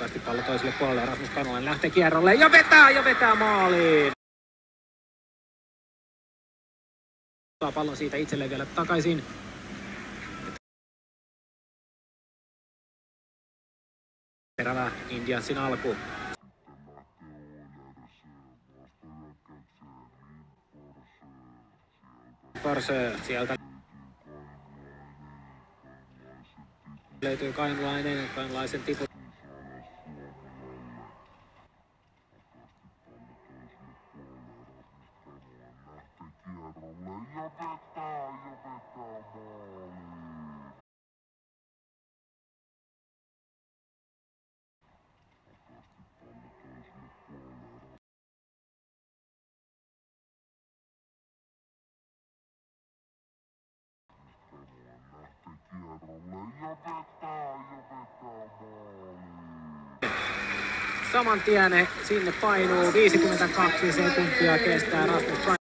nopeasti pallo toiselle puolelle. Rasmus Kainulainen lähtee kierrolle ja vetää maaliin. Saa pallon siitä itselleen vielä takaisin. Terävä Indiansin alku. Porsche sieltä löytyy Kainulaisen tipu. Saman tien sinne painuu 52 sekuntia kestää Rasmus